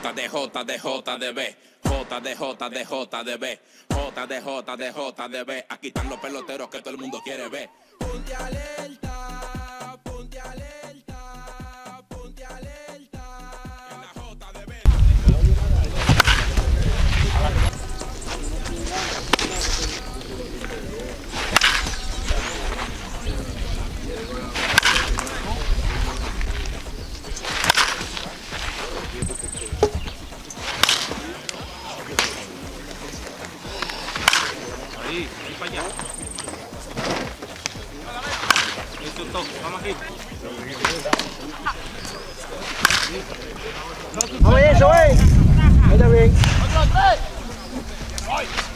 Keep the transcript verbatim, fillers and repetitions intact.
J de J de J de B, J de J de J de B, J de J de J de B. Aquí están los peloteros que todo el mundo quiere ver. Ponte alerta, ponte alerta, ponte alerta. En la J de B. Ahí, ahí para allá. Listo, todo. Vamos aquí. Vamos eso, güey. Ahí está bien. ¡Otro, tres! ¡Ay!